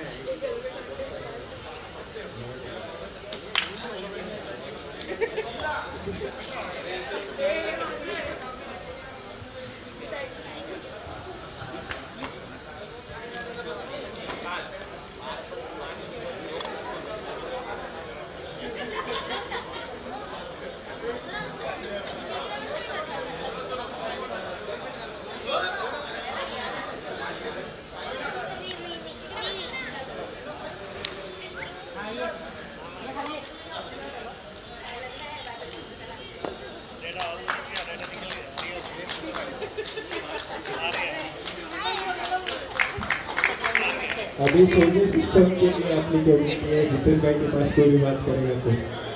अभी सोनी सिस्टम के लिए एप्लीकेबिलिटी है, जितेन भाई के पास कोई भी बात करेगा तो।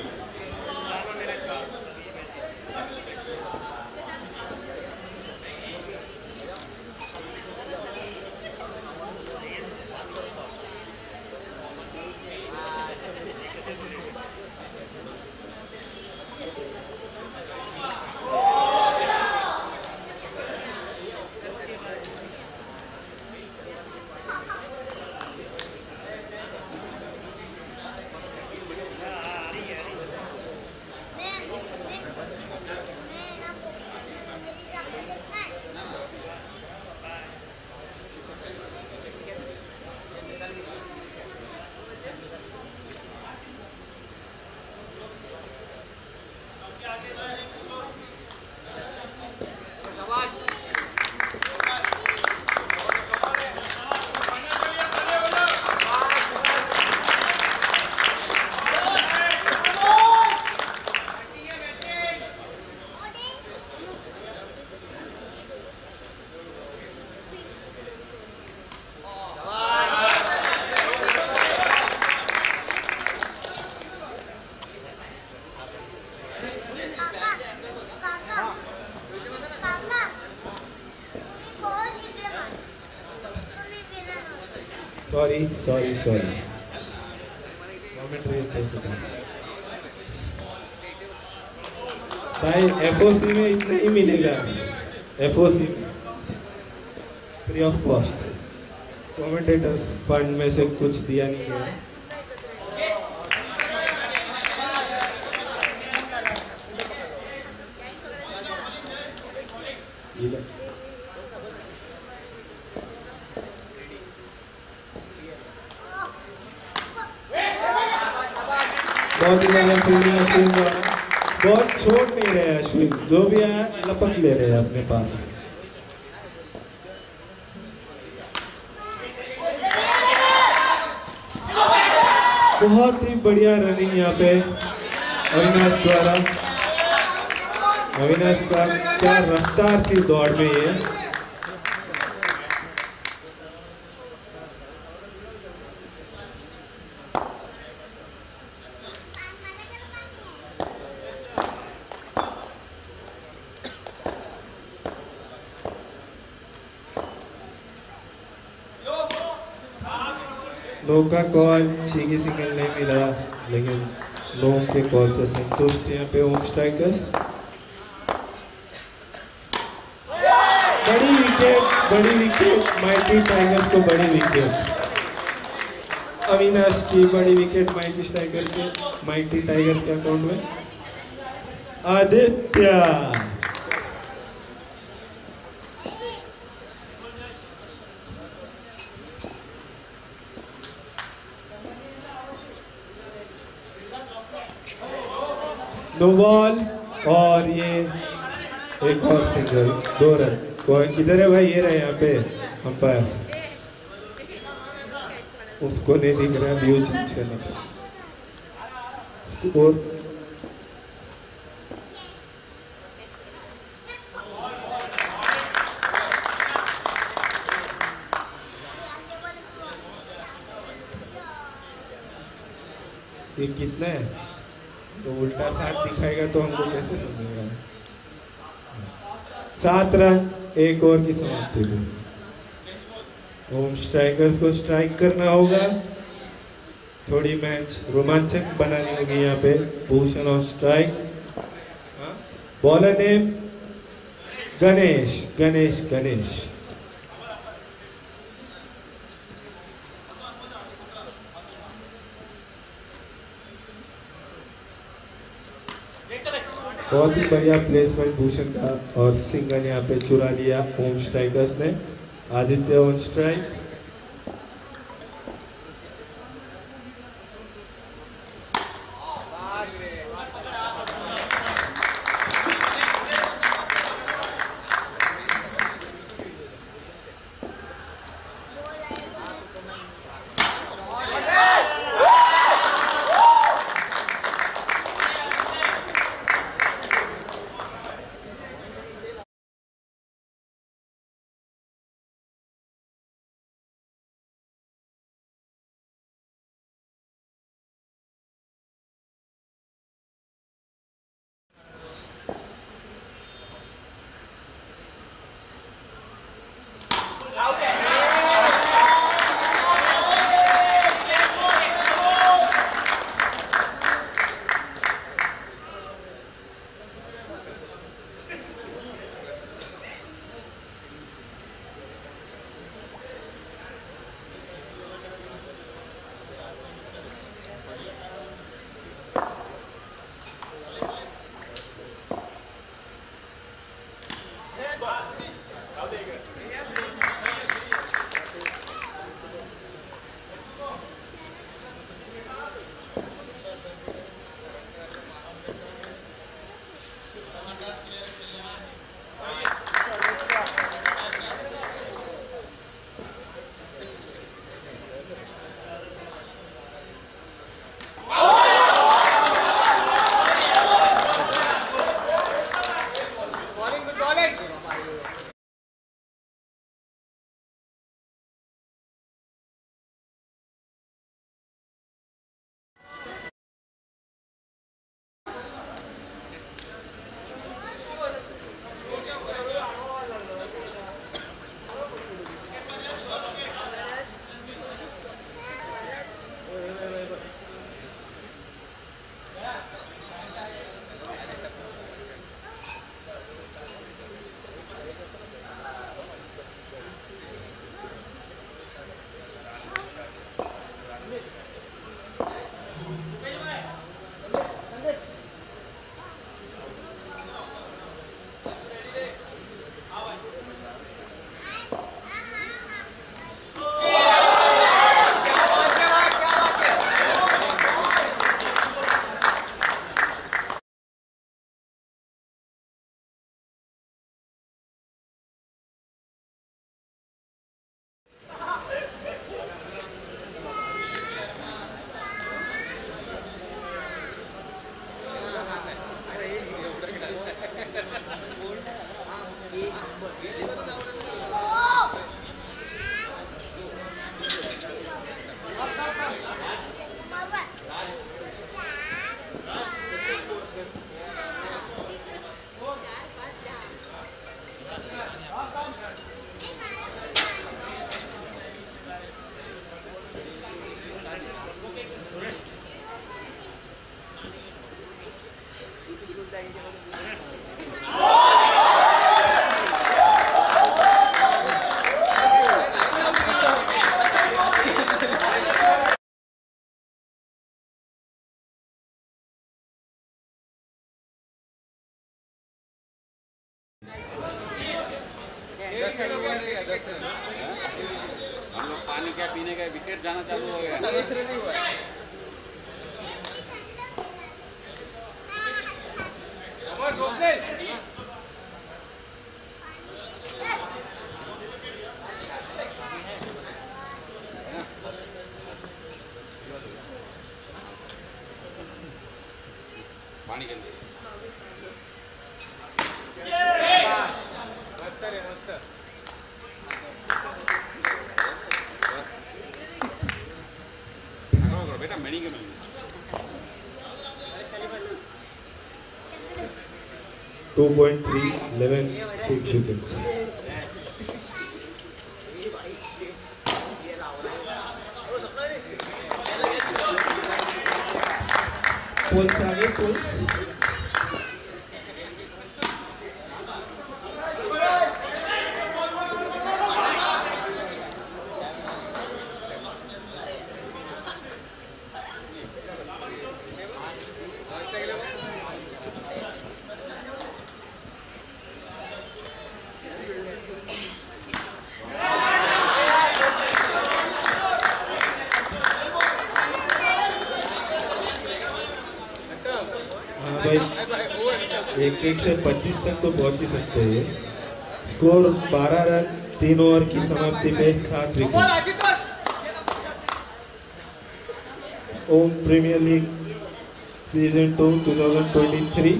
सॉरी भाई, एफओसी में इतना ही मिलेगा, FOC free of cost. Commentators fund में से कुछ दिया नहीं गया। बहुत ही बढ़िया फील्डिंग अश्विन द्वारा, बहुत छोड़ नहीं रहे अश्विन, जो भी आया लपक ले रहे हैं अपने पास। बहुत ही बढ़िया रनिंग यहाँ पे अविनाश द्वारा। अविनाश का क्या रफ्तार थी दौड़ में ये। लोगों का कॉल चीकी सिग्नल नहीं मिला, लेकिन लोगों के कॉल से संतुष्ट यहाँ पे होम स्ट्राइकर्स। बड़ी विकेट माइटी टाइगर्स को, बड़ी विकेट अविनाश की, बड़ी विकेट माइटी टाइगर के, माइटी टाइगर्स के अकाउंट में। आदित्य नो बॉल, और ये एक और सिंगल, 2 रन। कौन किधर है भाई? ये रहे यहाँ पे अंपायर, उसको नहीं दिख रहा, व्यू चेंज करना पड़ा। स्कोर ये कितना है? तो उल्टा 7 दिखाएगा तो हमको कैसे समझेगा? 7 रन, 1 ओवर की समाप्ति को। होम स्ट्राइकर्स को स्ट्राइक करना होगा, थोड़ी मैच रोमांचक बनानी होगी यहाँ पे। Bhushan on strike, bowler name Ganesh. बहुत ही बढ़िया प्लेसमेंट भूषण का और सिंगल यहाँ पे चुरा लिया होम स्ट्राइकर्स ने। Aditya on strike. हम लोग पानी क्या पीने का विकेट जाना चालू हो गया। पानी के अंदर बेटा मणि के मणि 2.3 11 6 wickets. Pulse आगे pulse. भाई 1-1 से 25 तक तो पहुंच ही सकते हैं। स्कोर 12 रन, 3 ओवर की समाप्ति पे 7 wicket. Om premier league season 2 2023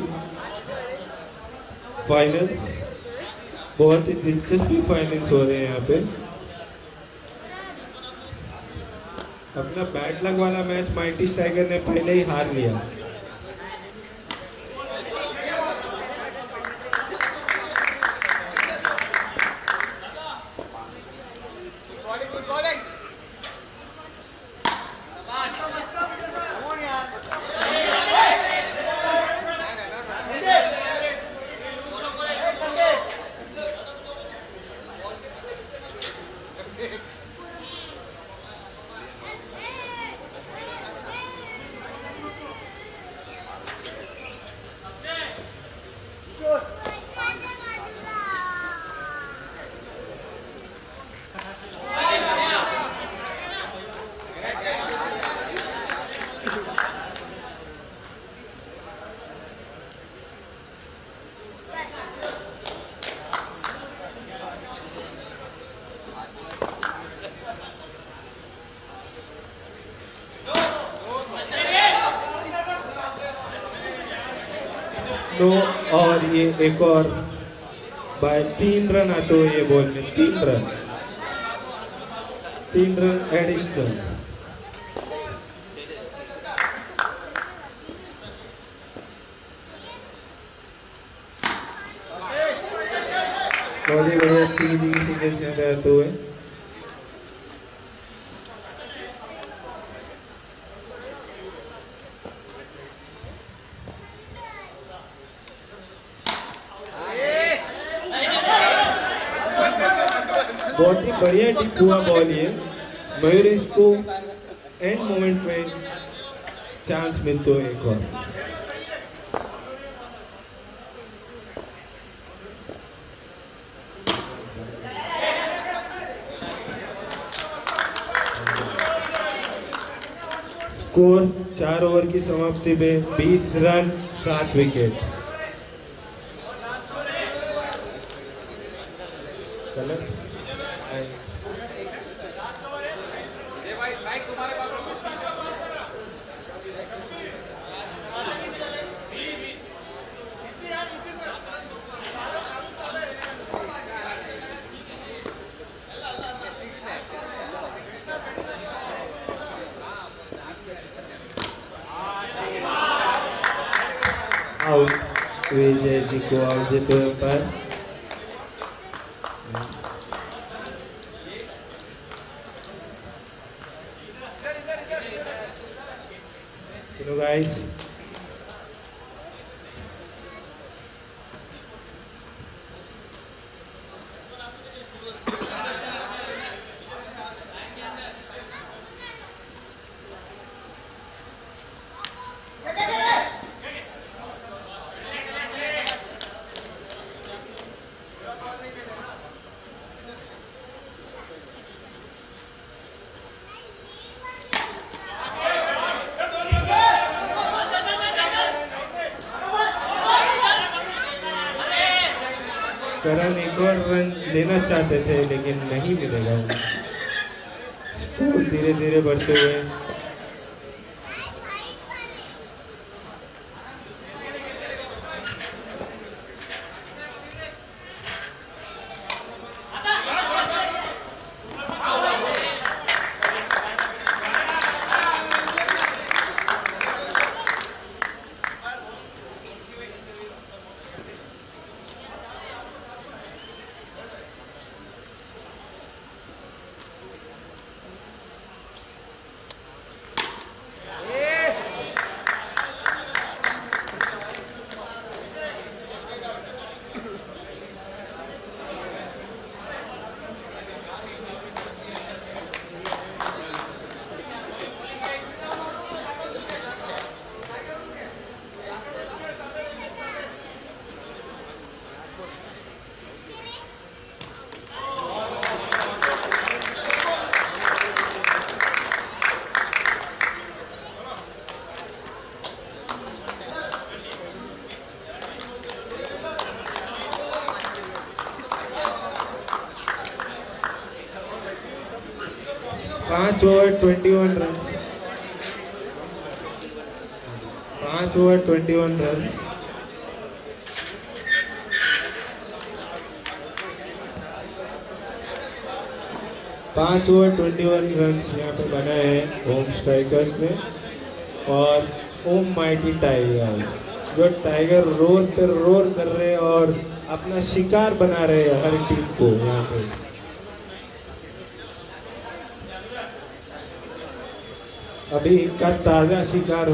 finals, बहुत ही दिलचस्प फाइनल्स हो रहे हैं यहाँ पे। अपना बैड लक वाला मैच माइटी स्ट्राइकर ने पहले ही हार लिया। नो, और ये एक और बाय 3 रन आते हुए ये बॉल में 3 रन एडिशनल। बहुत ही बढ़िया सिंगल्स यहाँ पे आते हुए। बहुत ही बढ़िया डिप हुआ बॉल ये। मयूरेश को एंड मोमेंट में चांस मिलते हुए एक और। स्कोर 4 ओवर की समाप्ति पे 20 run 7 wicket. Out, Vijay ji को आउट देते हुए पर। चलो गाइस, करण एक और रन लेना चाहते थे लेकिन नहीं मिलेगा उन्हें। स्कोर धीरे धीरे बढ़ते हुए 5 ओवर 21 रन, 5 ओवर 21 रन। पाँच ओवर 21 रन यहाँ पे बनाए हैं होम स्ट्राइकर्स ने। और ओम माइटी टाइगर्स, जो टाइगर रोर पे रोर कर रहे हैं और अपना शिकार बना रहे हैं हर टीम को यहाँ पे। अभी इनका ताजा शिकार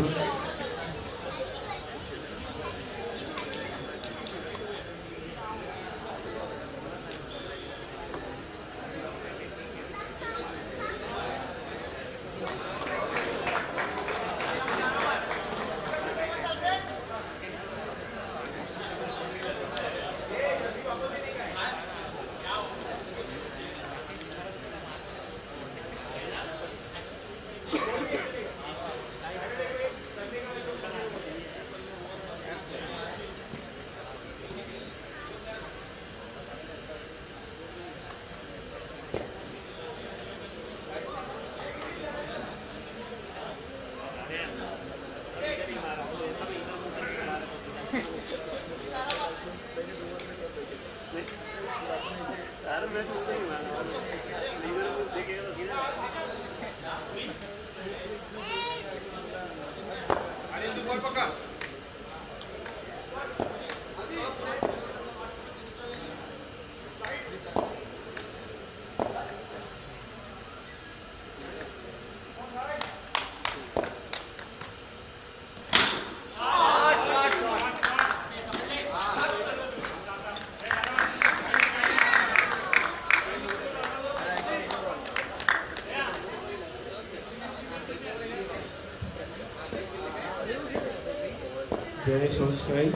जयेश ऑन स्ट्राइक।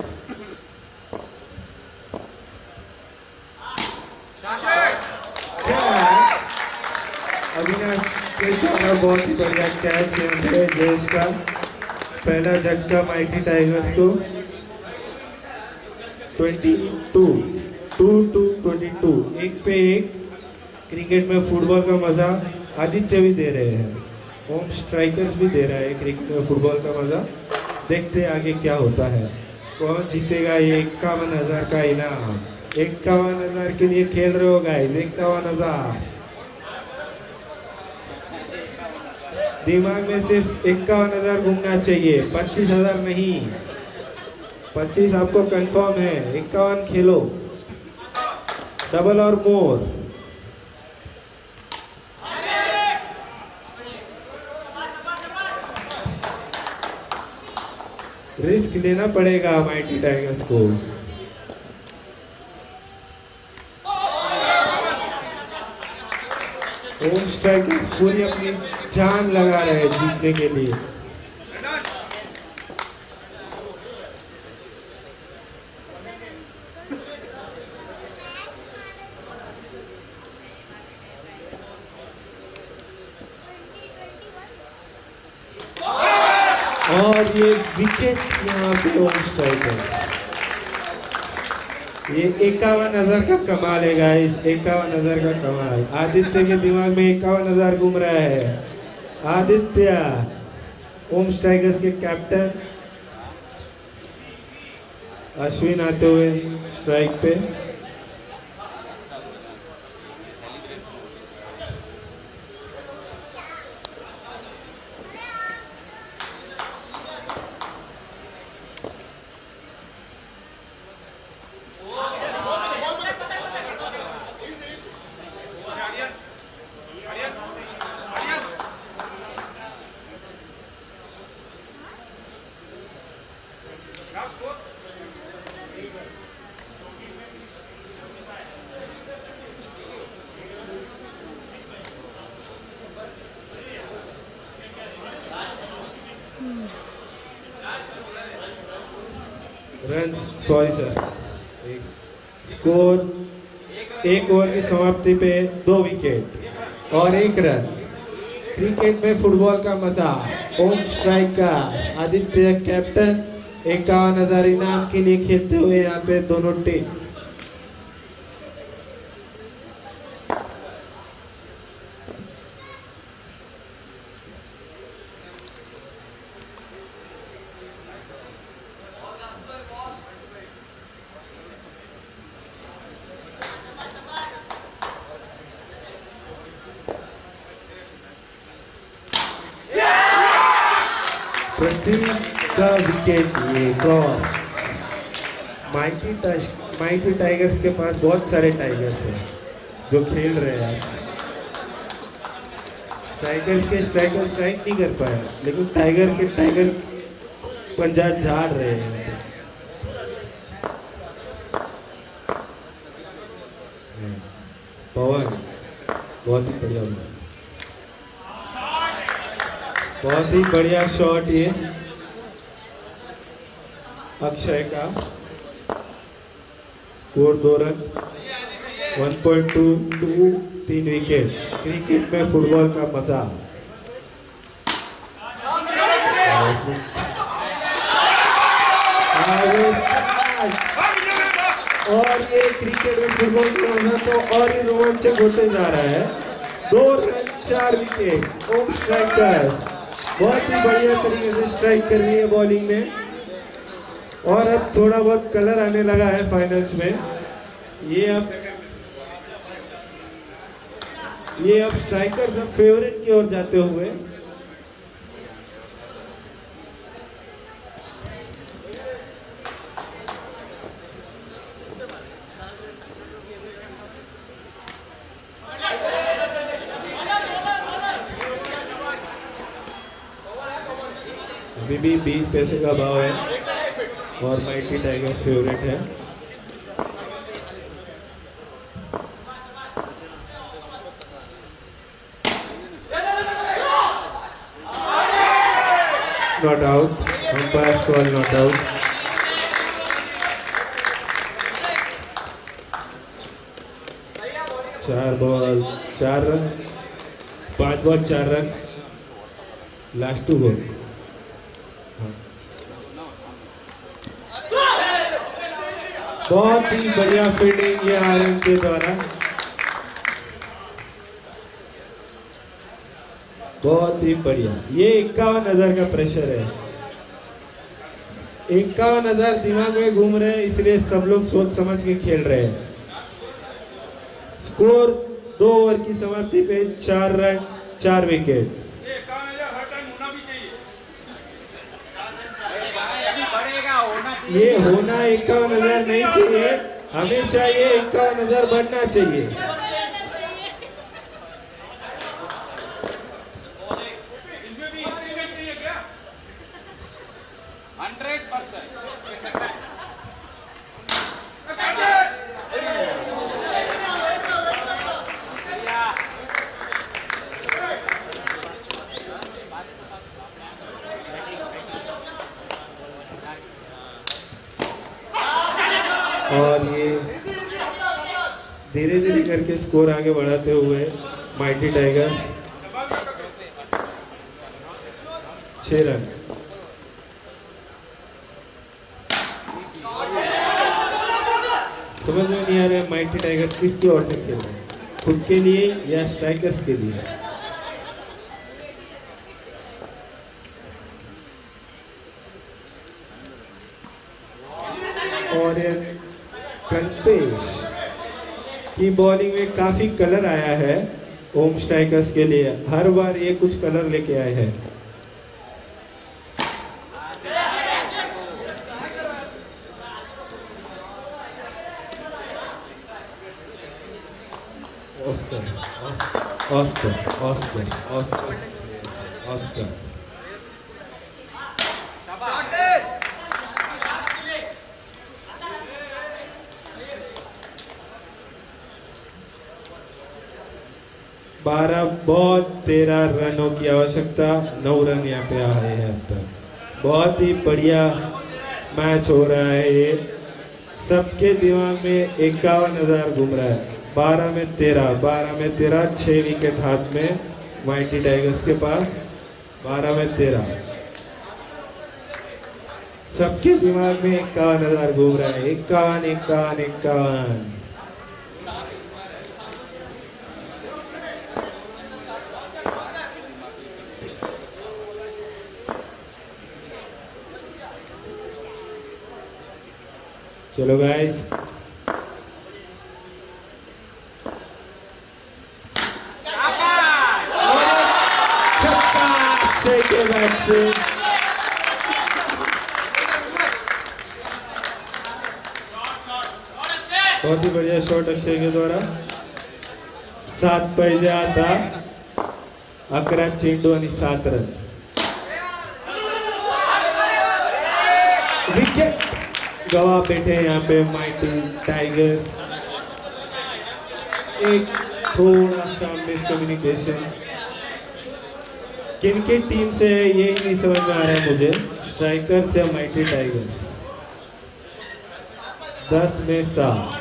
अविनाश के द्वारा बहुत ही बढ़िया कैच है जयेश का। पहला झटका माइटी टाइगर्स को। 22 एक पे एक। क्रिकेट में फुटबॉल का मजा आदित्य भी दे रहे हैं, होम स्ट्राइकर्स भी दे रहा है क्रिकेट में फुटबॉल का मजा। देखते आगे क्या होता है, कौन जीतेगा ये 51,000 का इनाम। 51,000 के लिए खेल रहे हो गाइस, 51,000। दिमाग में सिर्फ 51,000 घूमना चाहिए, 25,000 नहीं। 25 आपको कंफर्म है, 51 खेलो, डबल और मोर। रिस्क लेना पड़ेगा माइटी टाइगर्स को। होम स्ट्राइकर्स पूरी अपनी जान लगा रहे हैं जीतने के लिए। और ये विकेट यहाँ पे होम स्ट्राइकर। ये 51,000 का कमाल है गाइस, 51,000 का कमाल। आदित्य के दिमाग में 51,000 घूम रहा है। आदित्य होम स्ट्राइकर्स के कैप्टन। अश्विन आते हुए स्ट्राइक पे। Runs, sorry sir, score 1 over की समाप्ति पे 2 विकेट और 1 रन। क्रिकेट में फुटबॉल का मजा, होम स्ट्राइक का आदित्य कैप्टन। 51,000 इनाम के लिए खेलते हुए यहाँ पे दोनों टीम। प्रदीप का विकेट, ये क्रॉस। माइटी टाइगर्स के पास बहुत सारे टाइगर्स हैं जो खेल रहे हैं आज। स्ट्राइकर स्ट्राइक नहीं कर पाया, लेकिन टाइगर पंजा झाड़ रहे हैं। पवन बहुत ही बढ़िया शॉट ये अक्षय का। Score 2 run, 1.22, 3 wicket. क्रिकेट में फुटबॉल का मजा। और ये क्रिकेट में फुटबॉल का मजा तो और ही रोमांचक होते जा रहा है। 2 रन 4 विकेट। ओम स्ट्राइकर्स बहुत ही बढ़िया तरीके से स्ट्राइक कर रही है बॉलिंग में। और अब थोड़ा बहुत कलर आने लगा है फाइनल्स में। ये अब स्ट्राइकर्स अब फेवरेट की ओर जाते हुए। अभी भी 20 पैसे का भाव है और माइटी टाइगर्स फेवरेट है। Not out, umpire call not out. चार ball 4 run, 5 ball 4 run, last 2 ball. बहुत ही बढ़िया फील्डिंग ये आरएम के द्वारा, बहुत ही बढ़िया। ये 51,000 का प्रेशर है, 51,000 दिमाग में घूम रहे हैं, इसलिए सब लोग सोच समझ के खेल रहे हैं। स्कोर 2 ओवर की समाप्ति पे 4 रन 4 विकेट। ये होना 51,000 नहीं चाहिए, हमेशा ये 51,000 बढ़ना चाहिए। और ये धीरे धीरे करके स्कोर आगे बढ़ाते हुए माइटी टाइगर्स 6 रन। समझ में नहीं आ रहा है माइटी टाइगर्स किसकी ओर से खेल रहे हैं, खुद के लिए या स्ट्राइकर्स के लिए। और कल्पेश की बॉलिंग में काफी कलर आया है ओम स्ट्राइकर्स के लिए। हर बार ये कुछ कलर लेके आए हैं। Oscar Oscar Oscar Oscar Oscar. बारह बॉल 13 रनों की आवश्यकता, 9 रन यहाँ पे आ रहे हैं अब तक। बहुत ही बढ़िया मैच हो रहा है ये। सबके दिमाग में 51,000 घूम रहा है। 12 में 13, 6 विकेट हाथ में माइटी टाइगर्स के पास। 12 में 13, सबके दिमाग में 51,000 घूम रहा है। 51। चलो गाइस, छक्का अक्षय के बैट से बहुत ही बढ़िया शॉट अक्षय के द्वारा. 7 पाहिजे आता. 11 चेंडू आणि 7 रन. विकेट गवा बैठे यहाँ पे माइटी टाइगर्स. एक थोड़ा सा मिसकम्युनिकेशन किनकी टीम से है यही नहीं समझ में आ रहा है मुझे. स्ट्राइकर्स या माइटी टाइगर्स. 10 में 7.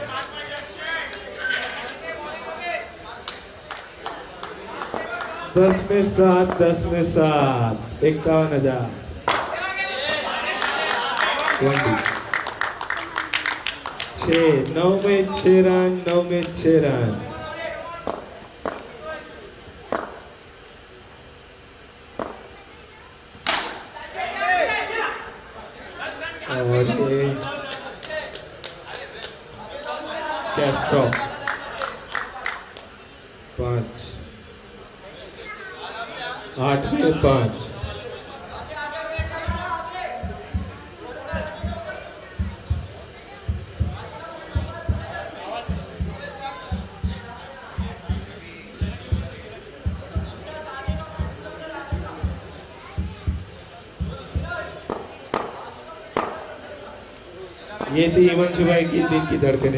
10 में 7. 10 में 7. 51,000. 6. 9 में 6 रन. 9 में 6 रन. और ये कैस्ट्रॉप 5. 8 में 5. ये थी हिमांशु भाई की दिल की धड़कने.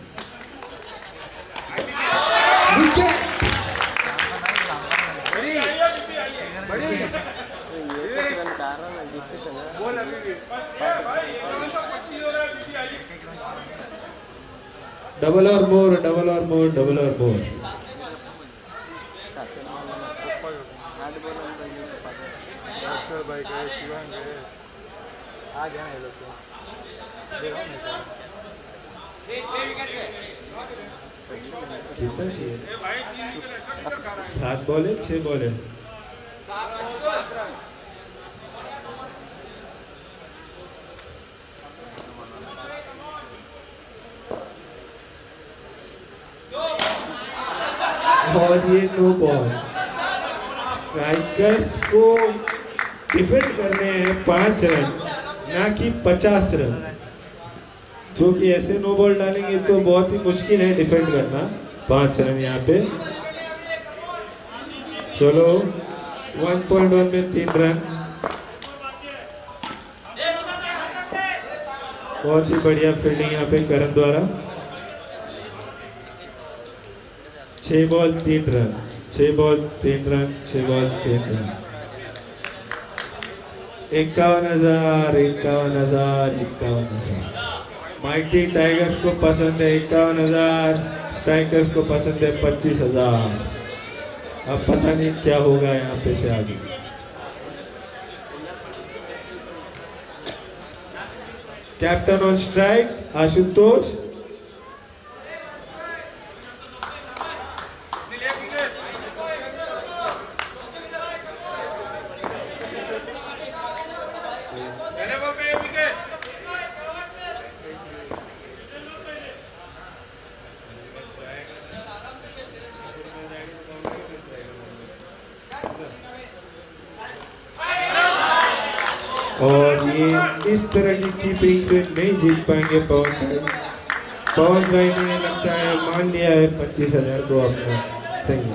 डबल और मोर. डबल और मोर. डबल और मोर. कितना चाहिए? 7 बॉल है. 6 बॉल है. और ये नो बॉल. स्ट्राइकर्स को डिफेंड करने हैं 5 रन ना कि 50 रन. जो कि ऐसे नो बॉल डालेंगे तो बहुत ही मुश्किल है डिफेंड करना. 5 रन यहाँ पे. चलो 1.1 में 3 रन. बहुत ही बढ़िया फील्डिंग यहाँ पे करण द्वारा. 6 ball 3 run. 6 ball 3 run. 6 ball 3 run. 51,000. 51,000. 51,000. Mighty tigers को पसंद है 51,000. स्ट्राइकर्स को पसंद है 25,000. अब पता नहीं क्या होगा यहाँ पे से आगे. Captain on strike Ashutosh. और ये इस तरह की कीपिंग से नहीं जीत पाएंगे पवन भाई. पवन भाई ने लगता है मान लिया है 25,000 को अपना सही.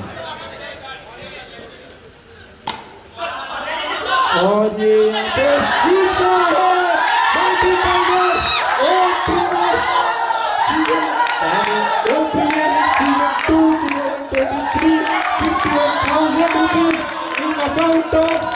और ये यहाँ पे जीत गया है mighty tigers. All premier league season 2-2023 51,000 rupees in account of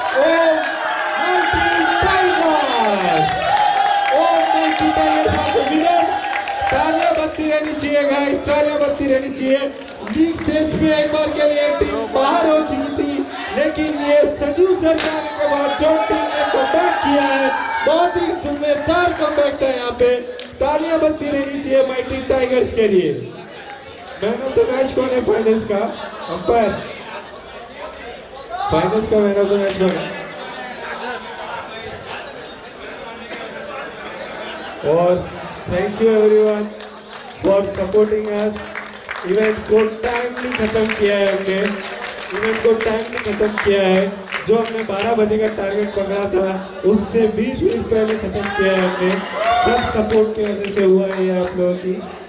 तालियां बत्ती रहनी चाहिए गाइस. तालियां बत्ती रहनी चाहिए. लीग स्टेज पे एक बार के लिए टीम बाहर हो चुकी थी लेकिन ये संजीव सर के आने के बाद जो टीम ने कमबैक किया है बहुत ही धुआंधार कमबैक था यहाँ पे. तालियां बत्ती रहनी चाहिए माइटी टाइगर्स के लिए. मैन ऑफ द मैच कौन है फाइनल्स का? अंपायर फाइनल्स का मैन ऑफ द मैच कौन है? और thank you everyone for supporting us. Event को टाइमली खत्म किया है हमने. इवेंट को टाइमली खत्म किया है. जो हमने 12 बजे का टारगेट पकड़ा था उससे 20 मिनट पहले खत्म किया है हमने. सब सपोर्ट की वजह से हुआ है ये आप लोगों की.